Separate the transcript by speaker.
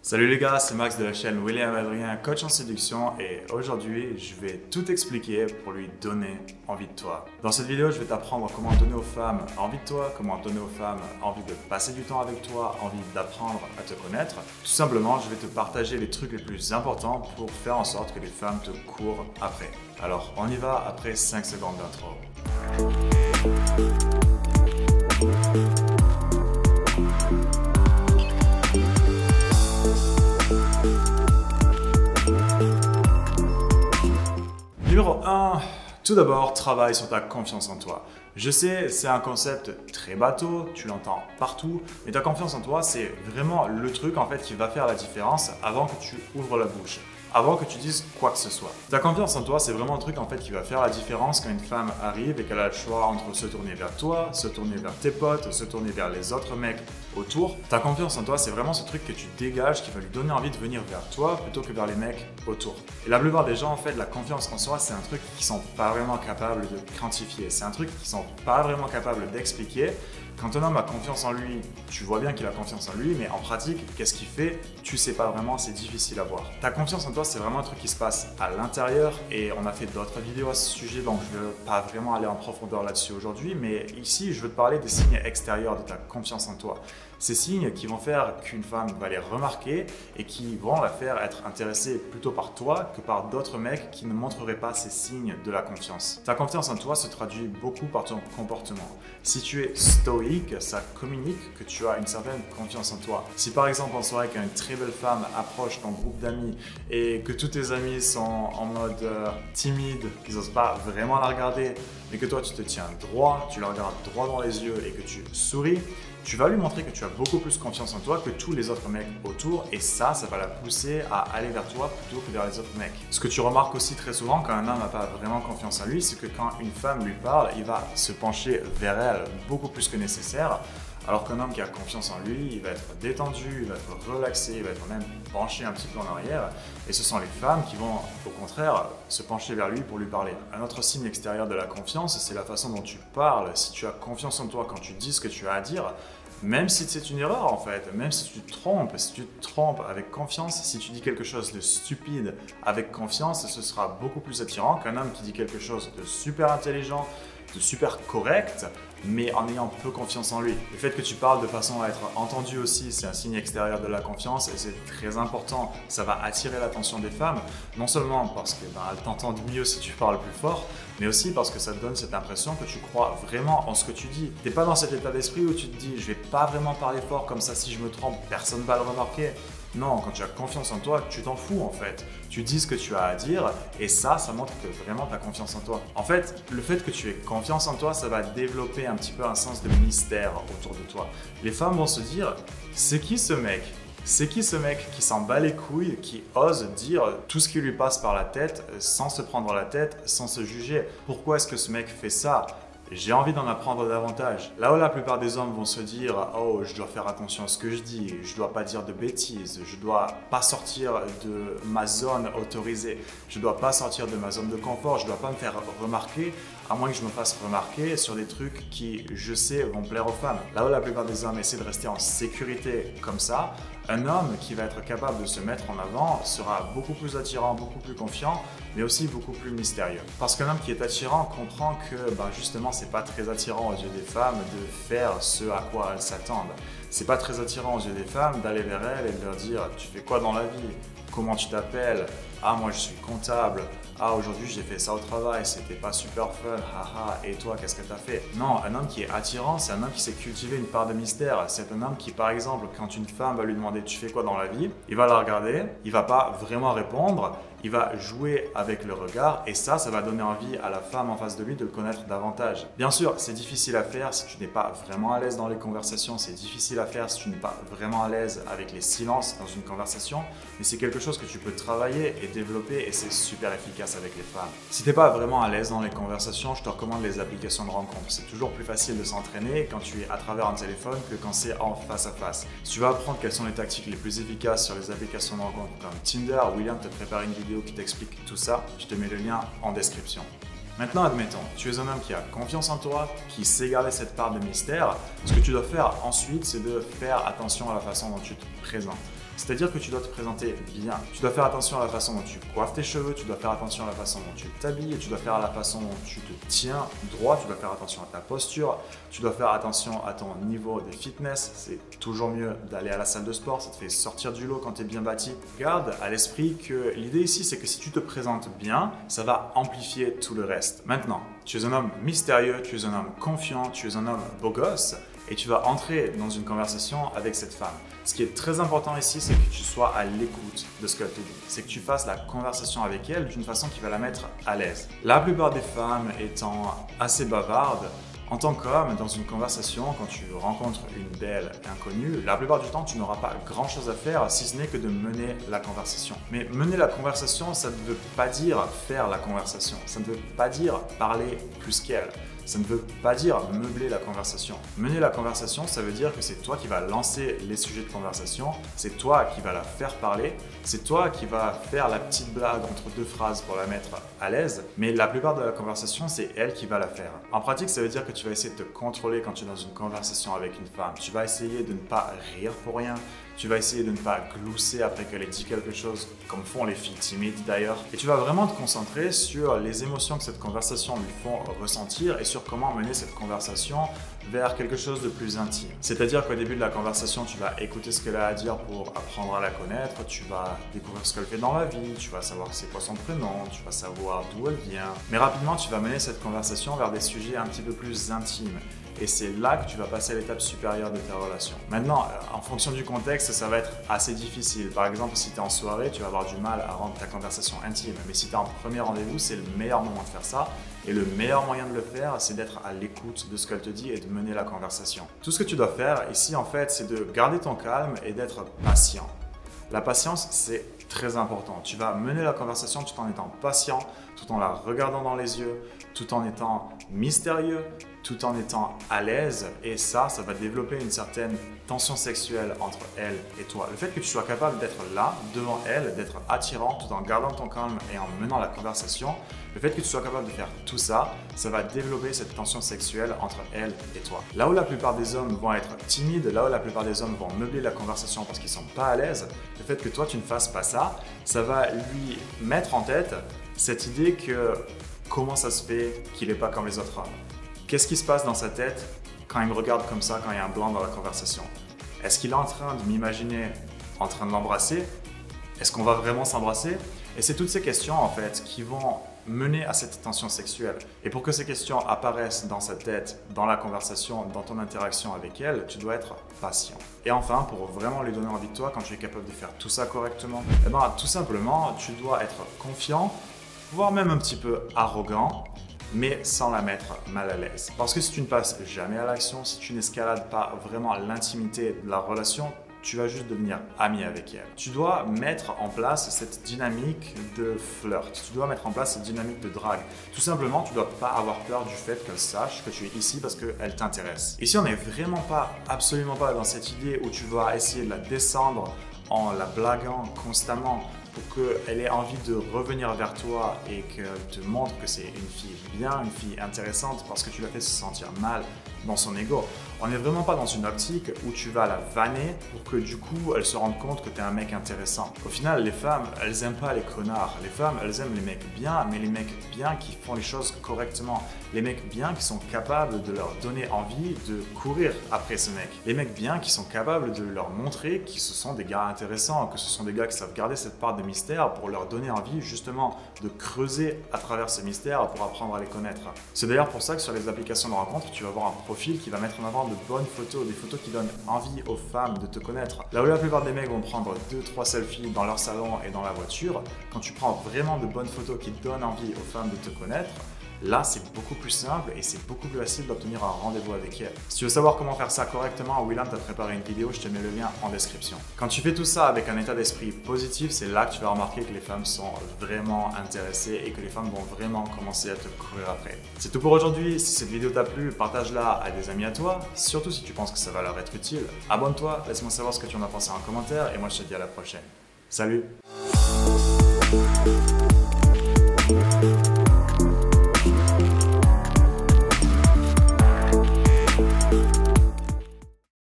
Speaker 1: Salut les gars, c'est Max de la chaîne William Adrien, coach en séduction, et aujourd'hui je vais tout expliquer pour lui donner envie de toi. Dans cette vidéo, je vais t'apprendre comment donner aux femmes envie de toi, comment donner aux femmes envie de passer du temps avec toi, envie d'apprendre à te connaître. Tout simplement, je vais te partager les trucs les plus importants pour faire en sorte que les femmes te courent après. Alors on y va après 5 secondes d'intro. Numéro 1, tout d'abord, travaille sur ta confiance en toi. Je sais, c'est un concept très bateau, tu l'entends partout, mais ta confiance en toi, c'est vraiment le truc en fait qui va faire la différence avant que tu ouvres la bouche, avant que tu dises quoi que ce soit. Ta confiance en toi, c'est vraiment un truc en fait qui va faire la différence quand une femme arrive et qu'elle a le choix entre se tourner vers toi, se tourner vers tes potes, se tourner vers les autres mecs autour. Ta confiance en toi, c'est vraiment ce truc que tu dégages qui va lui donner envie de venir vers toi plutôt que vers les mecs autour. Et la plupart des gens, en fait, la confiance en soi, c'est un truc qu'ils sont pas vraiment capables de quantifier. C'est un truc qu'ils sont pas vraiment capables d'expliquer. Quand un homme a confiance en lui, tu vois bien qu'il a confiance en lui, mais en pratique, qu'est-ce qu'il fait? Tu sais pas vraiment, c'est difficile à voir. Ta confiance en toi, c'est vraiment un truc qui se passe à l'intérieur, et on a fait d'autres vidéos à ce sujet, donc je ne veux pas vraiment aller en profondeur là-dessus aujourd'hui, mais ici, je veux te parler des signes extérieurs de ta confiance en toi. Ces signes qui vont faire qu'une femme va les remarquer et qui vont la faire être intéressée plutôt par toi que par d'autres mecs qui ne montreraient pas ces signes de la confiance. Ta confiance en toi se traduit beaucoup par ton comportement. Si tu es stoïque, ça communique que tu as une certaine confiance en toi. Si par exemple en soirée qu'une très belle femme approche ton groupe d'amis et que tous tes amis sont en mode timide, qu'ils n'osent pas vraiment la regarder, mais que toi tu te tiens droit, tu la regardes droit dans les yeux et que tu souris, tu vas lui montrer que tu as beaucoup plus confiance en toi que tous les autres mecs autour, et ça va la pousser à aller vers toi plutôt que vers les autres mecs. Ce que tu remarques aussi très souvent quand un homme n'a pas vraiment confiance en lui, c'est que quand une femme lui parle, il va se pencher vers elle beaucoup plus que nécessaire. Alors qu'un homme qui a confiance en lui, il va être détendu, il va être relaxé, il va être même penché un petit peu en arrière. Et ce sont les femmes qui vont, au contraire, se pencher vers lui pour lui parler. Un autre signe extérieur de la confiance, c'est la façon dont tu parles. Si tu as confiance en toi quand tu dis ce que tu as à dire, même si c'est une erreur en fait, même si tu te trompes avec confiance, si tu dis quelque chose de stupide avec confiance, ce sera beaucoup plus attirant qu'un homme qui dit quelque chose de super intelligent, de super correct, mais en ayant peu confiance en lui. Le fait que tu parles de façon à être entendu aussi, c'est un signe extérieur de la confiance, et c'est très important. Ça va attirer l'attention des femmes, non seulement parce qu'elles t'entendent mieux si tu parles plus fort, mais aussi parce que ça te donne cette impression que tu crois vraiment en ce que tu dis. T'es pas dans cet état d'esprit où tu te dis « je vais pas vraiment parler fort, comme ça si je me trompe, personne va le remarquer ». Non, quand tu as confiance en toi, tu t'en fous en fait. Tu dis ce que tu as à dire et ça montre que vraiment tu as confiance en toi. En fait, le fait que tu aies confiance en toi, ça va développer un petit peu un sens de mystère autour de toi. Les femmes vont se dire « c'est qui ce mec ?» C'est qui ce mec qui s'en bat les couilles, qui ose dire tout ce qui lui passe par la tête sans se prendre la tête, sans se juger? Pourquoi est-ce que ce mec fait ça? J'ai envie d'en apprendre davantage. Là où la plupart des hommes vont se dire « oh, je dois faire attention à ce que je dis, je dois pas dire de bêtises, je dois pas sortir de ma zone autorisée, je dois pas sortir de ma zone de confort, je dois pas me faire remarquer, à moins que je me fasse remarquer sur des trucs qui, je sais, vont plaire aux femmes. » Là où la plupart des hommes essaient de rester en sécurité comme ça, un homme qui va être capable de se mettre en avant sera beaucoup plus attirant, beaucoup plus confiant, mais aussi beaucoup plus mystérieux. Parce qu'un homme qui est attirant comprend que justement c'est pas très attirant aux yeux des femmes de faire ce à quoi elles s'attendent. C'est pas très attirant aux yeux des femmes d'aller vers elles et de leur dire « tu fais quoi dans la vie ? Comment tu t'appelles ? Ah, moi je suis comptable. Ah, aujourd'hui j'ai fait ça au travail, c'était pas super fun, haha, et toi qu'est-ce que t'as fait ?» Non, un homme qui est attirant, c'est un homme qui sait cultiver une part de mystère. C'est un homme qui, par exemple, quand une femme va lui demander « tu fais quoi dans la vie ?» il va la regarder, il va pas vraiment répondre, il va jouer avec le regard, et ça va donner envie à la femme en face de lui de le connaître davantage. Bien sûr, c'est difficile à faire si tu n'es pas vraiment à l'aise dans les conversations, c'est difficile à faire si tu n'es pas vraiment à l'aise avec les silences dans une conversation, mais c'est quelque chose que tu peux travailler et développer, et c'est super efficace avec les femmes. Si tu n'es pas vraiment à l'aise dans les conversations, je te recommande les applications de rencontres. C'est toujours plus facile de s'entraîner quand tu es à travers un téléphone que quand c'est en face à face. Si tu veux apprendre quelles sont les tactiques les plus efficaces sur les applications de rencontres comme Tinder, William t'a préparé une vidéo qui t'explique tout ça. Je te mets le lien en description. Maintenant, admettons, tu es un homme qui a confiance en toi, qui sait garder cette part de mystère. Ce que tu dois faire ensuite, c'est de faire attention à la façon dont tu te présentes. C'est-à-dire que tu dois te présenter bien. Tu dois faire attention à la façon dont tu coiffes tes cheveux, tu dois faire attention à la façon dont tu t'habilles, tu dois faire à la façon dont tu te tiens droit, tu dois faire attention à ta posture, tu dois faire attention à ton niveau de fitness. C'est toujours mieux d'aller à la salle de sport, ça te fait sortir du lot quand tu es bien bâti. Garde à l'esprit que l'idée ici, c'est que si tu te présentes bien, ça va amplifier tout le reste. Maintenant, tu es un homme mystérieux, tu es un homme confiant, tu es un homme beau gosse et tu vas entrer dans une conversation avec cette femme. Ce qui est très important ici, c'est que tu sois à l'écoute de ce qu'elle te dit. C'est que tu fasses la conversation avec elle d'une façon qui va la mettre à l'aise. La plupart des femmes étant assez bavardes, en tant qu'homme, dans une conversation, quand tu rencontres une belle inconnue, la plupart du temps, tu n'auras pas grand-chose à faire si ce n'est que de mener la conversation. Mais mener la conversation, ça ne veut pas dire faire la conversation. Ça ne veut pas dire parler plus qu'elle. Ça ne veut pas dire meubler la conversation. Mener la conversation, ça veut dire que c'est toi qui vas lancer les sujets de conversation, c'est toi qui vas la faire parler, c'est toi qui vas faire la petite blague entre deux phrases pour la mettre à l'aise, mais la plupart de la conversation, c'est elle qui va la faire. En pratique, ça veut dire que tu vas essayer de te contrôler quand tu es dans une conversation avec une femme. Tu vas essayer de ne pas rire pour rien. Tu vas essayer de ne pas glousser après qu'elle ait dit quelque chose, comme font les filles timides d'ailleurs. Et tu vas vraiment te concentrer sur les émotions que cette conversation lui font ressentir et sur comment mener cette conversation vers quelque chose de plus intime. C'est-à-dire qu'au début de la conversation, tu vas écouter ce qu'elle a à dire pour apprendre à la connaître, tu vas découvrir ce qu'elle fait dans la vie, tu vas savoir c'est quoi son prénom, tu vas savoir d'où elle vient. Mais rapidement, tu vas mener cette conversation vers des sujets un petit peu plus intimes. Et c'est là que tu vas passer à l'étape supérieure de ta relation. Maintenant, en fonction du contexte, ça va être assez difficile. Par exemple, si tu es en soirée, tu vas avoir du mal à rendre ta conversation intime. Mais si tu es en premier rendez-vous, c'est le meilleur moment de faire ça. Et le meilleur moyen de le faire, c'est d'être à l'écoute de ce qu'elle te dit et de mener la conversation. Tout ce que tu dois faire ici, en fait, c'est de garder ton calme et d'être patient. La patience, c'est très important. Tu vas mener la conversation tout en étant patient, tout en la regardant dans les yeux, tout en étant mystérieux, tout en étant à l'aise. Et ça va développer une certaine tension sexuelle entre elle et toi. Le fait que tu sois capable d'être là, devant elle, d'être attirant, tout en gardant ton calme et en menant la conversation, le fait que tu sois capable de faire tout ça, ça va développer cette tension sexuelle entre elle et toi. Là où la plupart des hommes vont être timides, là où la plupart des hommes vont meubler la conversation parce qu'ils ne sont pas à l'aise, le fait que toi tu ne fasses pas ça, ça va lui mettre en tête cette idée que comment ça se fait qu'il n'est pas comme les autres hommes. Qu'est-ce qui se passe dans sa tête quand il me regarde comme ça, quand il y a un blanc dans la conversation? Est-ce qu'il est en train de m'imaginer en train de l'embrasser? Est-ce qu'on va vraiment s'embrasser? Et c'est toutes ces questions en fait qui vont mener à cette tension sexuelle. Et pour que ces questions apparaissent dans sa tête, dans la conversation, dans ton interaction avec elle, tu dois être patient. Et enfin, pour vraiment lui donner envie de toi, quand tu es capable de faire tout ça correctement, eh ben, tout simplement, tu dois être confiant, voire même un petit peu arrogant, mais sans la mettre mal à l'aise. Parce que si tu ne passes jamais à l'action, si tu n'escalades pas vraiment l'intimité de la relation, tu vas juste devenir ami avec elle. Tu dois mettre en place cette dynamique de flirt. Tu dois mettre en place cette dynamique de drague. Tout simplement, tu ne dois pas avoir peur du fait qu'elle sache que tu es ici parce qu'elle t'intéresse. Ici, on n'est vraiment pas, absolument pas dans cette idée où tu vas essayer de la descendre en la blaguant constamment pour qu'elle ait envie de revenir vers toi et qu'elle te montre que c'est une fille bien, une fille intéressante parce que tu l'as fait se sentir mal dans son ego. On n'est vraiment pas dans une optique où tu vas la vanner pour que du coup elle se rende compte que tu es un mec intéressant. Au final, les femmes, elles aiment pas les connards. Les femmes, elles aiment les mecs bien, mais les mecs bien qui font les choses correctement. Les mecs bien qui sont capables de leur donner envie de courir après ce mec. Les mecs bien qui sont capables de leur montrer que ce sont des gars intéressants, que ce sont des gars qui savent garder cette part de mystère pour leur donner envie justement de creuser à travers ce mystère pour apprendre à les connaître. C'est d'ailleurs pour ça que sur les applications de rencontre, tu vas avoir un profil qui va mettre en avant de bonnes photos, des photos qui donnent envie aux femmes de te connaître. Là où la plupart des mecs vont prendre 2-3 selfies dans leur salon et dans la voiture, quand tu prends vraiment de bonnes photos qui donnent envie aux femmes de te connaître, là, c'est beaucoup plus simple et c'est beaucoup plus facile d'obtenir un rendez-vous avec elle. Si tu veux savoir comment faire ça correctement, William t'a préparé une vidéo, je te mets le lien en description. Quand tu fais tout ça avec un état d'esprit positif, c'est là que tu vas remarquer que les femmes sont vraiment intéressées et que les femmes vont vraiment commencer à te courir après. C'est tout pour aujourd'hui. Si cette vidéo t'a plu, partage-la à des amis à toi, surtout si tu penses que ça va leur être utile. Abonne-toi, laisse-moi savoir ce que tu en as pensé en commentaire et moi je te dis à la prochaine. Salut!